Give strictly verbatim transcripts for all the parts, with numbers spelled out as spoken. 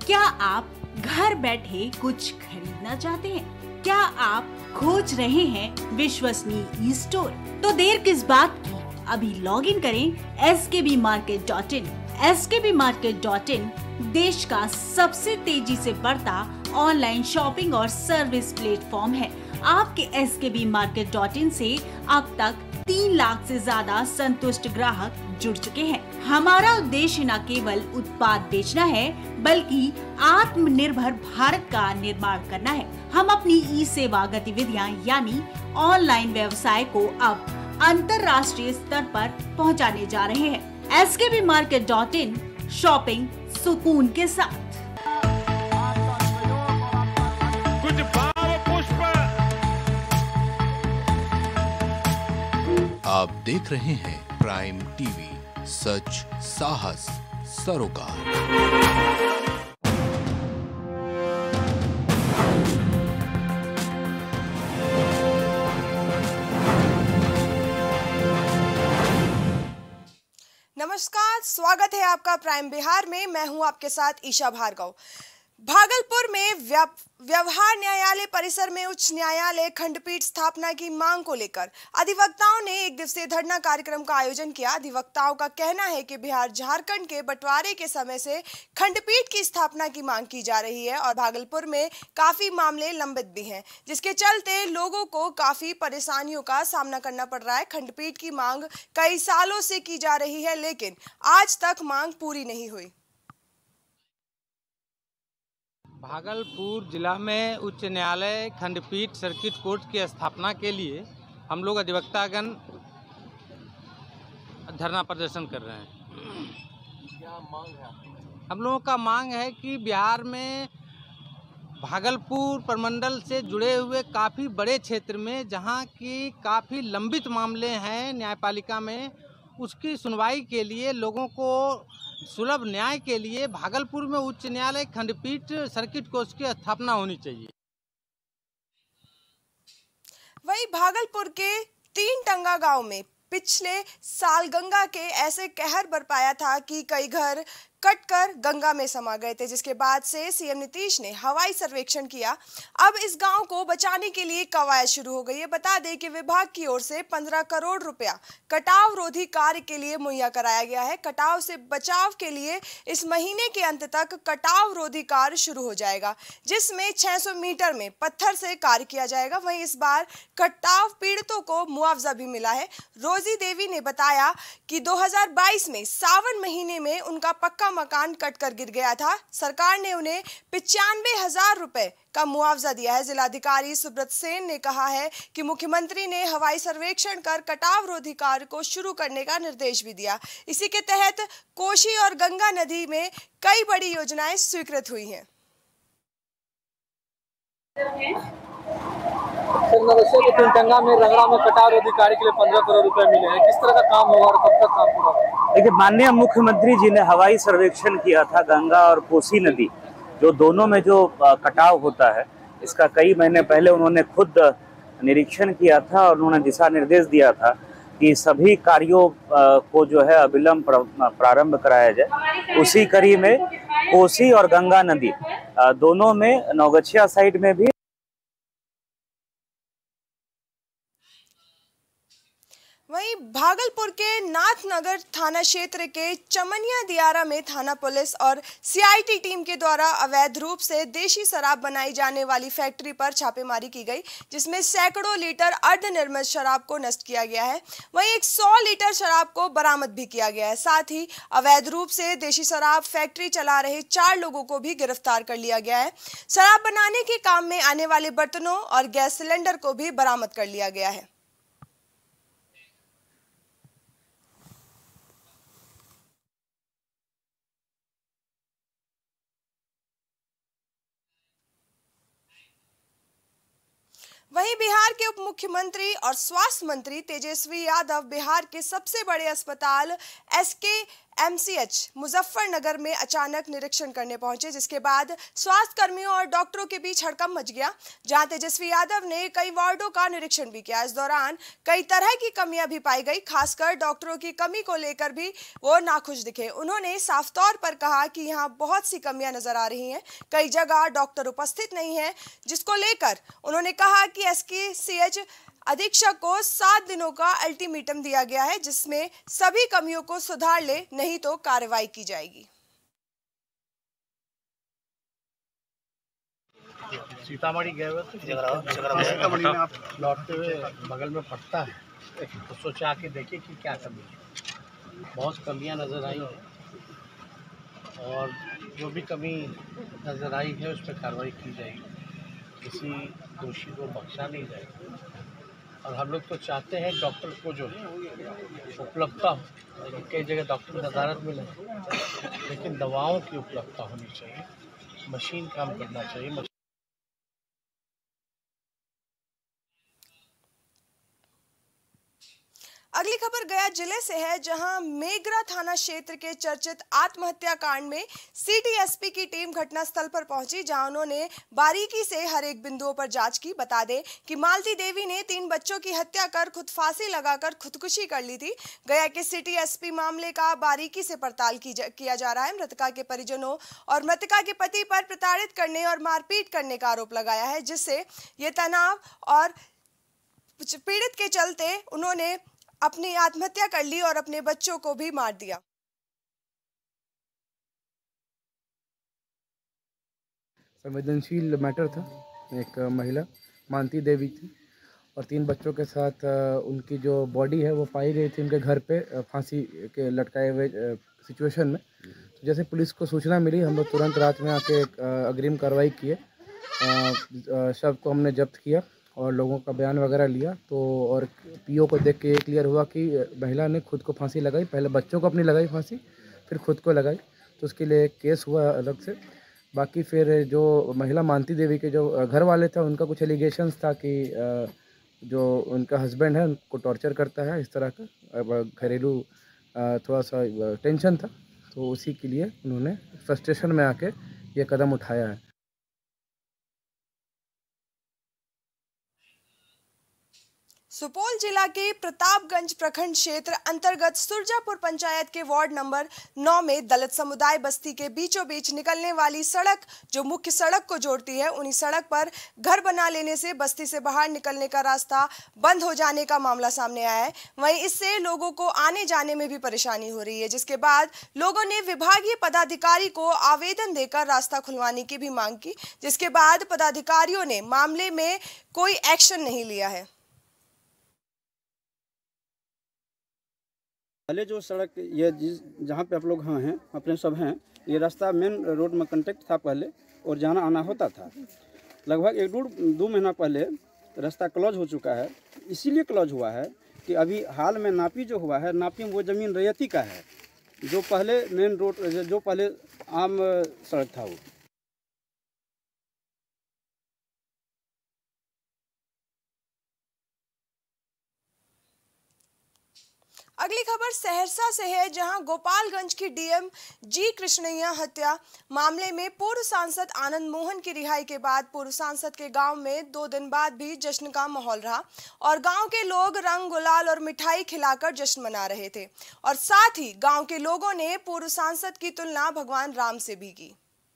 क्या आप घर बैठे कुछ खरीदना चाहते हैं? क्या आप खोज रहे हैं विश्वसनीय ई स्टोर? तो देर किस बात की, अभी लॉग इन करें S K B market dot in. S K B market dot in देश का सबसे तेजी से बढ़ता ऑनलाइन शॉपिंग और सर्विस प्लेटफॉर्म है। आपके S K B market dot इन से अब तक तीन लाख से ज्यादा संतुष्ट ग्राहक जुड़ चुके हैं। हमारा उद्देश्य न केवल उत्पाद बेचना है, बल्कि आत्मनिर्भर भारत का निर्माण करना है। हम अपनी ई सेवा गतिविधियां यानी ऑनलाइन व्यवसाय को अब अंतर्राष्ट्रीय स्तर पर पहुंचाने जा रहे हैं। S K B market dot in, shopping सुकून के साथ। कुछ भाव पुष्प। आप देख रहे हैं प्राइम टीवी, सच साहस सरोकार। नमस्कार, स्वागत है आपका प्राइम बिहार में। मैं हूं आपके साथ ईशा भार्गव। भागलपुर में व्यवहार न्यायालय परिसर में उच्च न्यायालय खंडपीठ स्थापना की मांग को लेकर अधिवक्ताओं ने एक दिवसीय धरना कार्यक्रम का आयोजन किया। अधिवक्ताओं का कहना है कि बिहार झारखंड के बंटवारे के समय से खंडपीठ की स्थापना की मांग की जा रही है और भागलपुर में काफी मामले लंबित भी हैं, जिसके चलते लोगों को काफी परेशानियों का सामना करना पड़ रहा है। खंडपीठ की मांग कई सालों से की जा रही है, लेकिन आज तक मांग पूरी नहीं हुई। भागलपुर जिला में उच्च न्यायालय खंडपीठ सर्किट कोर्ट की स्थापना के लिए हम लोग अधिवक्तागण धरना प्रदर्शन कर रहे हैं। क्या मांग है? हम लोगों का मांग है कि बिहार में भागलपुर प्रमंडल से जुड़े हुए काफ़ी बड़े क्षेत्र में जहां की काफ़ी लंबित मामले हैं न्यायपालिका में, उसकी सुनवाई के लिए लोगों को सुलभ न्याय के लिए भागलपुर में उच्च न्यायालय खंडपीठ सर्किट कोर्ट की स्थापना होनी चाहिए। वही भागलपुर के तीन टंगा गांव में पिछले साल गंगा के ऐसे कहर बरपाया था कि कई घर कटकर गंगा में समा गए थे, जिसके बाद से सीएम नीतीश ने हवाई सर्वेक्षण किया। अब इस गांव को बचाने के लिए कवायद शुरू हो गई है। बता दें कि विभाग की ओर से पंद्रह करोड़ रुपया कटाव रोधी कार्य के लिए मुहैया कराया गया है। कटाव से बचाव के लिए इस महीने के अंत तक कटाव रोधी कार्य शुरू हो जाएगा, जिसमें छह सौ मीटर में पत्थर से कार्य किया जाएगा। वहीं इस बार कटाव पीड़ितों को मुआवजा भी मिला है। रोजी देवी ने बताया कि दो हज़ार बाईस में सावन महीने में उनका पक्का मकान कटकर गिर गया था। सरकार ने उन्हें पिचानवे हजार रुपए का मुआवजा दिया है। जिलाधिकारी सुब्रत सेन ने कहा है कि मुख्यमंत्री ने हवाई सर्वेक्षण कर कटाव रोधी कार्य को शुरू करने का निर्देश भी दिया। इसी के तहत कोसी और गंगा नदी में कई बड़ी योजनाएं स्वीकृत हुई हैं। नवसिया के तीनटंगा में रगड़ा में कटाव रोधी कार्य के लिए पंद्रह करोड़ रुपए मिले हैं। किस तरह का काम होगा और कब तक काम पूरा होगा? देखिए, माननीय मुख्यमंत्री जी ने हवाई सर्वेक्षण किया था गंगा और कोसी नदी, जो दोनों में जो कटाव होता है, इसका कई महीने पहले उन्होंने खुद निरीक्षण किया था और उन्होंने दिशा निर्देश दिया था कि सभी कार्यों को जो है अविलंब प्रारंभ कराया जाए। उसी कड़ी में कोसी और गंगा नदी दोनों में नौगछिया साइड में भी वहीं भागलपुर के नाथनगर थाना क्षेत्र के चमनिया दियारा में थाना पुलिस और सीआईटी टीम के द्वारा अवैध रूप से देशी शराब बनाई जाने वाली फैक्ट्री पर छापेमारी की गई, जिसमें सैकड़ों लीटर अर्धनिर्मित शराब को नष्ट किया गया है। वहीं एक सौ लीटर शराब को बरामद भी किया गया है। साथ ही अवैध रूप से देशी शराब फैक्ट्री चला रहे चार लोगों को भी गिरफ्तार कर लिया गया है। शराब बनाने के काम में आने वाले बर्तनों और गैस सिलेंडर को भी बरामद कर लिया गया है। वहीं बिहार के उप मुख्यमंत्री और स्वास्थ्य मंत्री तेजस्वी यादव बिहार के सबसे बड़े अस्पताल एसके एमसीएच मुजफ्फरनगर में अचानक निरीक्षण करने पहुंचे, जिसके बाद स्वास्थ्य कर्मियों और डॉक्टरों के बीच हड़कंप मच गया, जहां तेजस्वी यादव ने कई वार्डों का निरीक्षण भी किया। इस दौरान कई तरह की कमियां भी पाई गई, खासकर डॉक्टरों की कमी को लेकर भी वो नाखुश दिखे। उन्होंने साफ तौर पर कहा कि यहाँ बहुत सी कमियां नजर आ रही हैं, कई जगह डॉक्टर उपस्थित नहीं है, जिसको लेकर उन्होंने कहा कि एसकेसीएच अधीक्षक को सात दिनों का अल्टीमेटम दिया गया है, जिसमें सभी कमियों को सुधार ले, नहीं तो कार्रवाई की जाएगी। सीतामढ़ी गए हुए थे, सीतामढ़ी में आप लौटते हुए बगल में पड़ता है, तो सोचा आके देखिए कि क्या कमी है। बहुत कमियां नज़र आई हैं और जो भी कमी नज़र आई है उस पर कार्रवाई की जाएगी, किसी दोषी को बख्शा नहीं जाएगा। और हम लोग तो चाहते हैं डॉक्टर को जो है उपलब्धता हो, लेकिन कई जगह डॉक्टर नज़ारत में नहीं, लेकिन दवाओं की उपलब्धता होनी चाहिए, मशीन काम करना चाहिए। अगली खबर गया जिले से है, जहां मेगरा थाना क्षेत्र के चर्चित आत्महत्या कांड में सिटी एसपी की टीम घटनास्थल पर पहुंची, जहां उन्होंने बारीकी से हर एक बिंदुओं पर जांच की। बता दें कि मालती देवी ने तीन बच्चों की हत्या कर खुद फांसी लगाकर खुदकुशी कर ली थी। गया के सिटी एसपी मामले का बारीकी से पड़ताल की जा, किया जा रहा है। मृतका के परिजनों और मृतका के पति पर प्रताड़ित करने और मारपीट करने का आरोप लगाया है, जिससे ये तनाव और पीड़ित के चलते उन्होंने अपनी आत्महत्या कर ली और अपने बच्चों को भी मार दिया। संवेदनशील मैटर था। एक महिला मालती देवी थी और तीन बच्चों के साथ उनकी जो बॉडी है वो पाई गई थी उनके घर पे फांसी के लटकाए हुए सिचुएशन में। तो जैसे पुलिस को सूचना मिली, हम लोग तुरंत रात में आके अग्रिम कार्रवाई किए, शव को हमने जब्त किया और लोगों का बयान वगैरह लिया। तो और पीओ को देख के ये क्लियर हुआ कि महिला ने खुद को फांसी लगाई, पहले बच्चों को अपनी लगाई फांसी, फिर खुद को लगाई। तो उसके लिए केस हुआ अलग से। बाकी फिर जो महिला मालती देवी के जो घर वाले थे, उनका कुछ एलिगेशंस था कि जो उनका हस्बैंड है उनको टॉर्चर करता है, इस तरह का घरेलू थोड़ा सा टेंशन था। तो उसी के लिए उन्होंने फ्रस्ट्रेशन में आके ये कदम उठाया है। सुपौल जिला के प्रतापगंज प्रखंड क्षेत्र अंतर्गत सुरजापुर पंचायत के वार्ड नंबर नौ में दलित समुदाय बस्ती के बीचों बीच निकलने वाली सड़क, जो मुख्य सड़क को जोड़ती है, उन्हीं सड़क पर घर बना लेने से बस्ती से बाहर निकलने का रास्ता बंद हो जाने का मामला सामने आया है। वहीं इससे लोगों को आने जाने में भी परेशानी हो रही है, जिसके बाद लोगों ने विभागीय पदाधिकारी को आवेदन देकर रास्ता खुलवाने की भी मांग की, जिसके बाद पदाधिकारियों ने मामले में कोई एक्शन नहीं लिया है। पहले जो सड़क ये जिस जहाँ पे आप लोग हाँ हैं अपने सब हैं, ये रास्ता मेन रोड में कंटेक्ट था पहले और जाना आना होता था। लगभग एक डेढ़ दो महीना पहले रास्ता क्लोज हो चुका है। इसीलिए क्लोज हुआ है कि अभी हाल में नापी जो हुआ है, नापी में वो ज़मीन रैयती का है, जो पहले मेन रोड जो पहले आम सड़क था वो। अगली खबर सहरसा से है, जहां गोपालगंज की डीएम जी कृष्णैया हत्या मामले में पूर्व सांसद आनंद मोहन की रिहाई के बाद पूर्व सांसद के गांव में दो दिन बाद भी जश्न का माहौल रहा और गांव के लोग रंग गुलाल और मिठाई खिलाकर जश्न मना रहे थे। और साथ ही गांव के लोगों ने पूर्व सांसद की तुलना भगवान राम से भी की।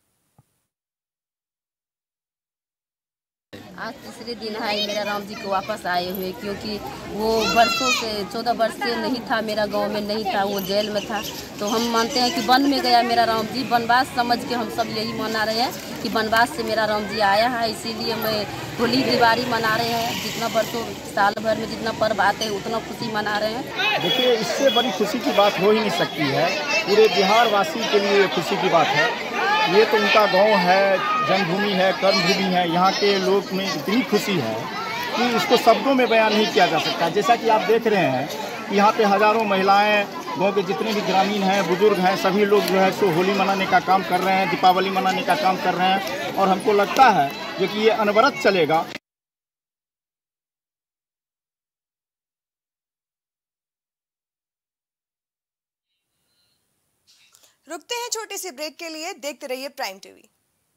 आज तीसरे दिन है मेरा राम जी को वापस आए हुए, क्योंकि वो बरसों से चौदह वर्ष से नहीं था, मेरा गांव में नहीं था, वो जेल में था। तो हम मानते हैं कि वन में गया मेरा राम जी, वनवास समझ के हम सब यही मना रहे हैं कि वनवास से मेरा राम जी आया है। इसीलिए मैं होली दिवाली मना रहे हैं, जितना बरसों साल भर में जितना पर्व आते हैं उतना खुशी मना रहे हैं। देखिए, इससे बड़ी खुशी की बात हो ही नहीं सकती है। पूरे बिहार वासी के लिए खुशी की बात है। ये तो उनका गांव है, जन्मभूमि है, कर्मभूमि है। यहाँ के लोग में इतनी खुशी है कि इसको शब्दों में बयान नहीं किया जा सकता। जैसा कि आप देख रहे हैं कि यहाँ पे हज़ारों महिलाएं, गांव के जितने भी ग्रामीण हैं, बुजुर्ग हैं, सभी लोग जो है सो होली मनाने का काम कर रहे हैं, दीपावली मनाने का काम कर रहे हैं। और हमको लगता है जो कि ये अनवरत चलेगा। रुकते हैं छोटे से ब्रेक के लिए, देखते रहिए प्राइम टीवी।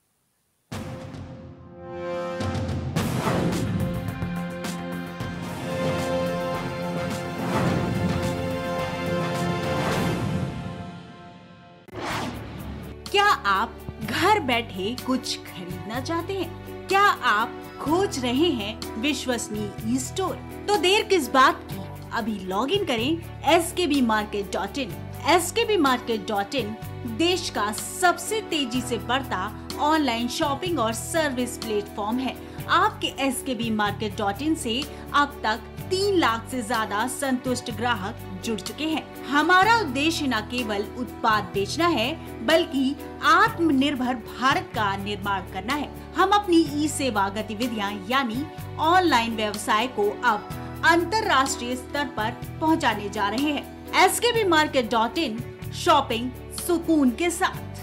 क्या आप घर बैठे कुछ खरीदना चाहते हैं? क्या आप खोज रहे हैं विश्वसनीय ई स्टोर? तो देर किस बात की, अभी लॉग इन करें S K B market dot in. S K B market dot in देश का सबसे तेजी से बढ़ता ऑनलाइन शॉपिंग और सर्विस प्लेटफॉर्म है। आपके S K B market dot इन से अब तक तीन लाख से ज्यादा संतुष्ट ग्राहक जुड़ चुके हैं। हमारा उद्देश्य न केवल उत्पाद बेचना है, बल्कि आत्मनिर्भर भारत का निर्माण करना है। हम अपनी ई सेवा गतिविधियां यानी ऑनलाइन व्यवसाय को अब अंतर्राष्ट्रीय स्तर पर पहुंचाने जा रहे हैं। S K B market dot in, shopping सुकून के साथ।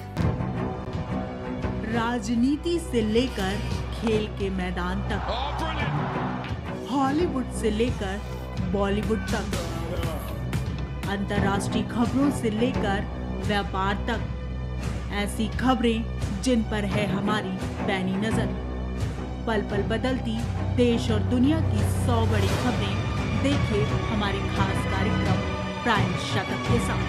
राजनीति से लेकर खेल के मैदान तक, हॉलीवुड से लेकर बॉलीवुड तक, अंतर्राष्ट्रीय खबरों से लेकर व्यापार तक, ऐसी खबरें जिन पर है हमारी पैनी नजर। पल पल बदलती देश और दुनिया की सौ बड़ी खबरें देखिए हमारे खास कार्यक्रम प्राइम शतक के साथ।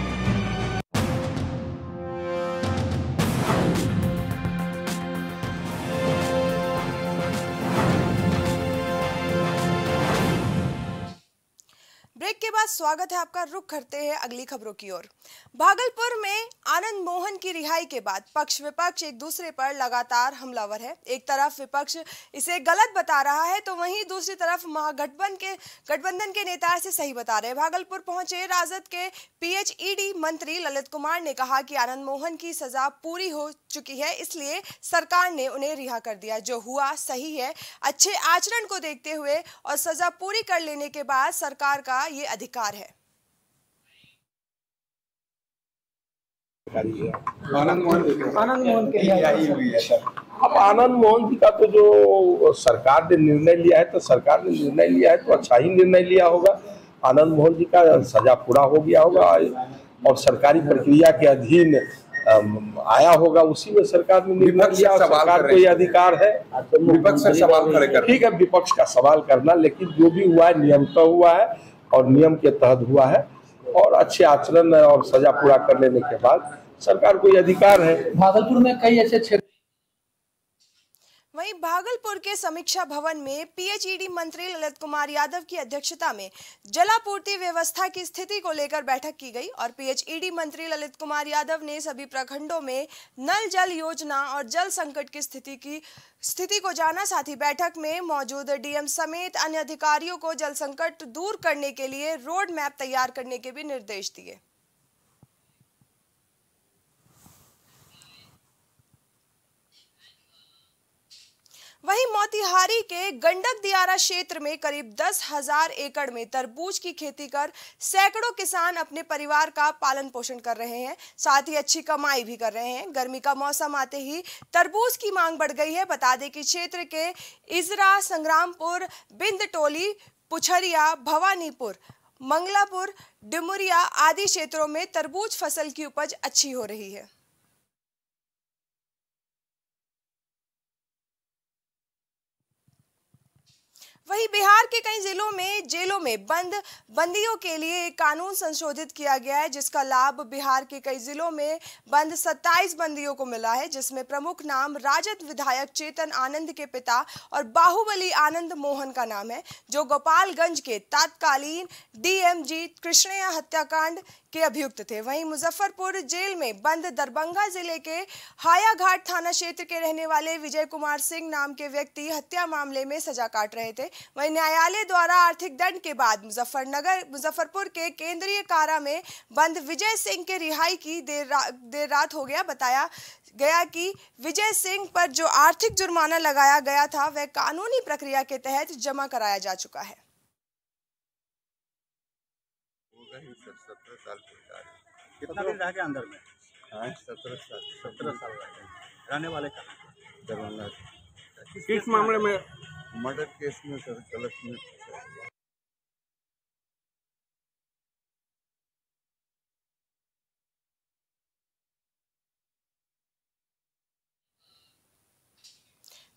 ब्रेक के बाद स्वागत है आपका। रुख करते हैं अगली खबरों की ओर। भागलपुर में आनंद मोहन की रिहाई के बाद पक्ष विपक्ष एक दूसरे पर लगातार हमलावर है। एक तरफ विपक्ष इसे गलत बता रहा है, तो वहीं दूसरी तरफ महागठबंधन के गठबंधन के नेता इसे सही बता रहे हैं। भागलपुर पहुंचे राजद के पी एच ई डी मंत्री ललित कुमार ने कहा कि आनंद मोहन की सजा पूरी हो चुकी है, इसलिए सरकार ने उन्हें रिहा कर दिया। जो हुआ सही है। अच्छे आचरण को देखते हुए और सजा पूरी कर लेने के बाद सरकार का ये अधिकार है। आनंद मोहन आनंद मोहन के लिए हुई है सर। अब आनंद मोहन जी का तो जो सरकार ने निर्णय लिया है, तो सरकार ने निर्णय लिया है तो अच्छा ही निर्णय लिया होगा। आनंद मोहन जी का सजा पूरा हो गया होगा और सरकारी प्रक्रिया के अधीन आया होगा, उसी में सरकार ने निर्णय लिया। सरकार को ये अधिकार है विपक्ष से सवाल करेगा। ठीक है, विपक्ष का सवाल करना, लेकिन जो भी हुआ है नियम तो हुआ है और नियम के तहत हुआ है और अच्छे आचरण और सजा पूरा कर लेने के बाद सरकार को ये अधिकार है। भागलपुर में कई ऐसे क्षेत्र। वहीं भागलपुर के समीक्षा भवन में पी एच ई डी मंत्री ललित कुमार यादव की अध्यक्षता में जलापूर्ति व्यवस्था की स्थिति को लेकर बैठक की गई और पी एच ई डी मंत्री ललित कुमार यादव ने सभी प्रखंडों में नल जल योजना और जल संकट की स्थिति की स्थिति को जाना। साथ ही बैठक में मौजूद डी एम समेत अन्य अधिकारियों को जल संकट दूर करने के लिए रोड मैप तैयार करने के भी निर्देश दिए। वहीं मोतिहारी के गंडक दियारा क्षेत्र में करीब दस हजार एकड़ में तरबूज की खेती कर सैकड़ों किसान अपने परिवार का पालन पोषण कर रहे हैं, साथ ही अच्छी कमाई भी कर रहे हैं। गर्मी का मौसम आते ही तरबूज की मांग बढ़ गई है। बता दें कि क्षेत्र के इजरा, संग्रामपुर, बिंदटोली, पुछरिया, भवानीपुर, मंगलापुर, डिमुरिया आदि क्षेत्रों में तरबूज फसल की उपज अच्छी हो रही है। वहीं बिहार के कई जिलों में जेलों में बंद बंदियों के लिए एक कानून संशोधित किया गया है, जिसका लाभ बिहार के कई जिलों में बंद सत्ताईस बंदियों को मिला है, जिसमें प्रमुख नाम राजद विधायक चेतन आनंद के पिता और बाहुबली आनंद मोहन का नाम है, जो गोपालगंज के तत्कालीन डी एम जी कृष्णया हत्याकांड के अभियुक्त थे। वहीं मुजफ्फरपुर जेल में बंद दरभंगा जिले के हायाघाट थाना क्षेत्र के रहने वाले विजय कुमार सिंह नाम के व्यक्ति हत्या मामले में सजा काट रहे थे। वहीं न्यायालय द्वारा आर्थिक दंड के बाद मुजफ्फरनगर मुजफ्फरपुर के केंद्रीय कारा में बंद विजय सिंह के रिहाई की देर रा, देर रात हो गया। बताया गया कि विजय सिंह पर जो आर्थिक जुर्माना लगाया गया था वह कानूनी प्रक्रिया के तहत जमा कराया जा चुका है। सत्रह साल कितना दिन रह गया अंदर में? हाँ, सत्रह साल सत्रह साल रहने वाले का दरभंगा। किस मामले में? मर्डर केस में सर, गलत में।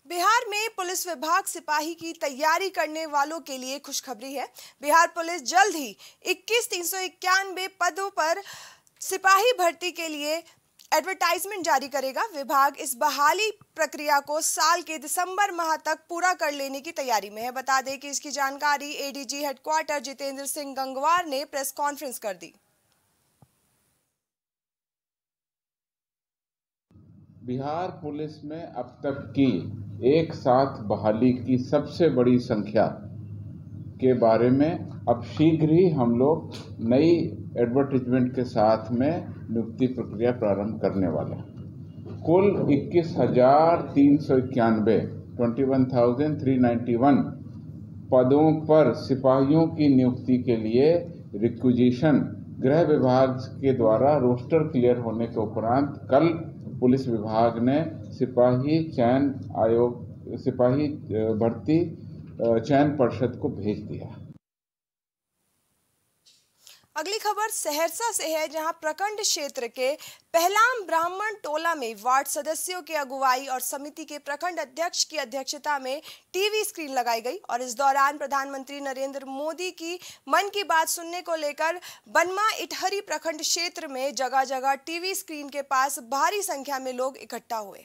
बिहार में पुलिस विभाग सिपाही की तैयारी करने वालों के लिए खुशखबरी है। बिहार पुलिस जल्द ही इक्कीस तीन सौ इक्यानवे पदों पर सिपाही भर्ती के लिए एडवर्टाइजमेंट जारी करेगा। विभाग इस बहाली प्रक्रिया को साल के दिसंबर माह तक पूरा कर लेने की तैयारी में है। बता दें कि इसकी जानकारी एडीजी हेडक्वार्टर जितेंद्र सिंह गंगवार ने प्रेस कॉन्फ्रेंस कर दी। बिहार पुलिस में अब तक की एक साथ बहाली की सबसे बड़ी संख्या के बारे में अब शीघ्र ही हम लोग नई एडवर्टाइजमेंट के साथ में नियुक्ति प्रक्रिया प्रारंभ करने वाले हैं। कुल इक्कीस हजार तीन सौ इक्यानवे twenty one thousand three ninety one पदों पर सिपाहियों की नियुक्ति के लिए रिक्विजिशन गृह विभाग के द्वारा रोस्टर क्लियर होने के उपरांत कल पुलिस विभाग ने सिपाही चयन आयोग सिपाही भर्ती चयन परिषद को भेज दिया। अगली खबर सहरसा से है, जहां प्रखंड क्षेत्र के पहलाम ब्राह्मण टोला में वार्ड सदस्यों की अगुवाई और समिति के प्रखंड अध्यक्ष की अध्यक्षता में टीवी स्क्रीन लगाई गई और इस दौरान प्रधानमंत्री नरेंद्र मोदी की मन की बात सुनने को लेकर बनमा इटहरी प्रखंड क्षेत्र में जगह जगह टीवी स्क्रीन के पास भारी संख्या में लोग इकट्ठा हुए।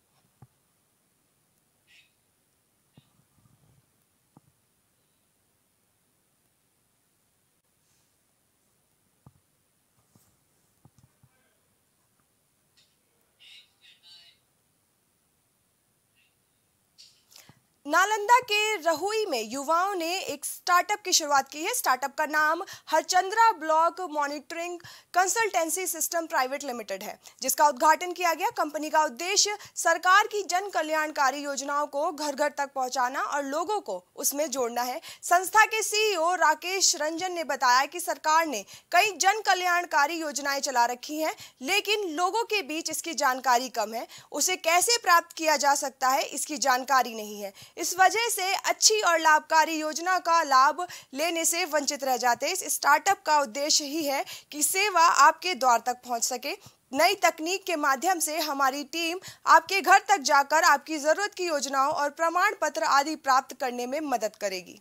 नालंदा के रहुई में युवाओं ने एक स्टार्टअप की शुरुआत की है। स्टार्टअप का नाम Harchandra block monitoring consultancy system private limited है, जिसका उद्घाटन किया गया। कंपनी का उद्देश्य सरकार की जन कल्याणकारी योजनाओं को घर घर तक पहुंचाना और लोगों को उसमें जोड़ना है। संस्था के सीईओ राकेश रंजन ने बताया कि सरकार ने कई जन कल्याणकारी योजनाएं चला रखी हैं, लेकिन लोगों के बीच इसकी जानकारी कम है। उसे कैसे प्राप्त किया जा सकता है, इसकी जानकारी नहीं है। इस वजह से अच्छी और लाभकारी योजना का लाभ लेने से वंचित रह जाते हैं। इस स्टार्टअप का उद्देश्य ही है कि सेवा आपके द्वार तक पहुंच सके। नई तकनीक के माध्यम से हमारी टीम आपके घर तक जाकर आपकी जरूरत की योजनाओं और प्रमाण पत्र आदि प्राप्त करने में मदद करेगी।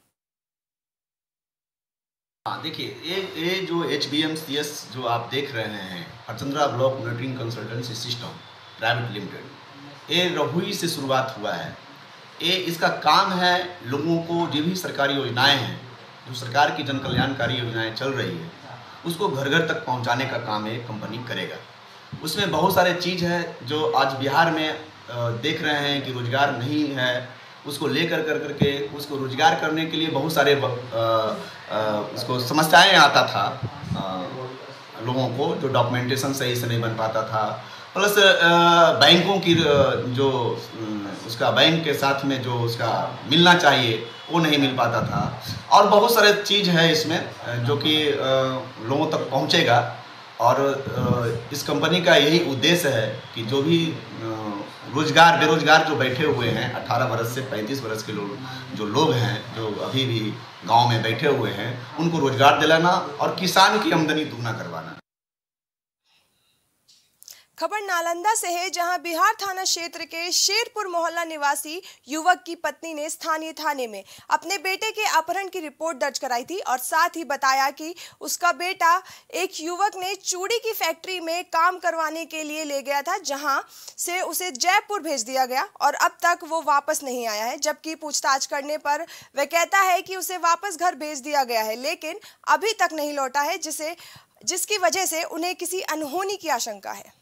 हाँ, देखिए ये ये जो H B M C S जो आप देख रहे हैं, Harchandra block monitoring consultancy system private limited, ये रहुई से शुरुआत हुआ है। ये इसका काम है लोगों को जो भी सरकारी योजनाएं हैं, जो सरकार की जन कल्याणकारी योजनाएं चल रही है, उसको घर घर तक पहुंचाने का काम ये कंपनी करेगा। उसमें बहुत सारे चीज़ है जो आज बिहार में देख रहे हैं कि रोजगार नहीं है, उसको लेकर कर करके उसको रोजगार करने के लिए बहुत सारे उसको समस्याएं आता था आ, लोगों को, जो डॉक्यूमेंटेशन सही से नहीं बन पाता था, प्लस बैंकों की जो उसका बैंक के साथ में जो उसका मिलना चाहिए वो नहीं मिल पाता था, और बहुत सारे चीज़ है इसमें जो कि लोगों तक पहुंचेगा। और इस कंपनी का यही उद्देश्य है कि जो भी रोजगार बेरोजगार जो बैठे हुए हैं, अठारह वर्ष से पैंतीस वर्ष के लोग जो लोग हैं, जो अभी भी गांव में बैठे हुए हैं, उनको रोजगार दिलाना और किसान की आमदनी दुगना करवाना। खबर नालंदा से है, जहां बिहार थाना क्षेत्र के शेरपुर मोहल्ला निवासी युवक की पत्नी ने स्थानीय थाने में अपने बेटे के अपहरण की रिपोर्ट दर्ज कराई थी और साथ ही बताया कि उसका बेटा एक युवक ने चूड़ी की फैक्ट्री में काम करवाने के लिए ले गया था, जहां से उसे जयपुर भेज दिया गया और अब तक वो वापस नहीं आया है। जबकि पूछताछ करने पर वह कहता है कि उसे वापस घर भेज दिया गया है, लेकिन अभी तक नहीं लौटा है, जिसे जिसकी वजह से उन्हें किसी अनहोनी की आशंका है।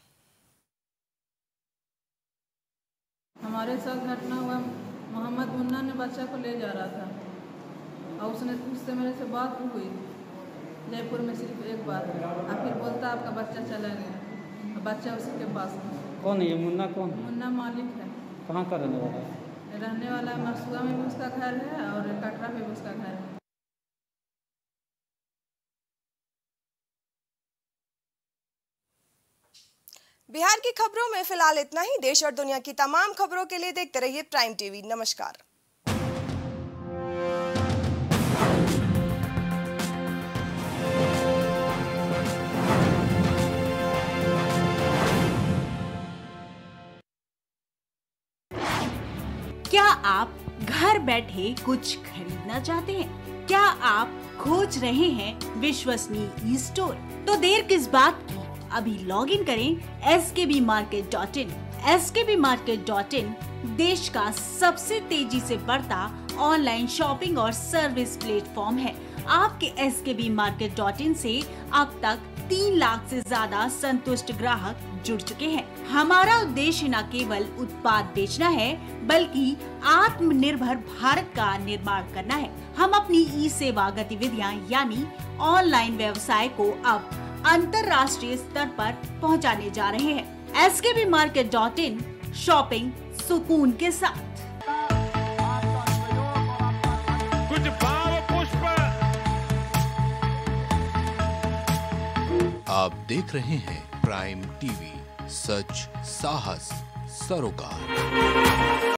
हमारे साथ घटना हुआ, मोहम्मद मुन्ना ने बच्चा को ले जा रहा था और उसने उससे मेरे से बात हुई जयपुर में, सिर्फ एक बार, और फिर बोलता आपका बच्चा चला गया, बच्चा उसी के पास है। कौन है ये मुन्ना? कौन? मुन्ना मालिक है। कहाँ का रहने वाला है? रहने वाला मरसुआ में भी उसका घर है और कटरा में भी उसका घर है। बिहार की खबरों में फिलहाल इतना ही। देश और दुनिया की तमाम खबरों के लिए देखते रहिए प्राइम टीवी। नमस्कार। क्या आप घर बैठे कुछ खरीदना चाहते हैं? क्या आप खोज रहे हैं विश्वसनीय ई स्टोर? तो देर किस बात की, अभी लॉग इन करें S K B market dot in. S K B market dot in देश का सबसे तेजी से बढ़ता ऑनलाइन शॉपिंग और सर्विस प्लेटफॉर्म है। आपके S K B market dot इन से अब तक तीन लाख से ज्यादा संतुष्ट ग्राहक जुड़ चुके हैं। हमारा उद्देश्य न केवल उत्पाद बेचना है, बल्कि आत्मनिर्भर भारत का निर्माण करना है। हम अपनी ई सेवा गतिविधियां यानी ऑनलाइन व्यवसाय को अब अंतर्राष्ट्रीय स्तर पर पहुंचाने जा रहे हैं। S K B market dot in, shopping सुकून के साथ। कुछ भाव पुष्प। आप देख रहे हैं प्राइम टीवी, सच साहस सरोकार।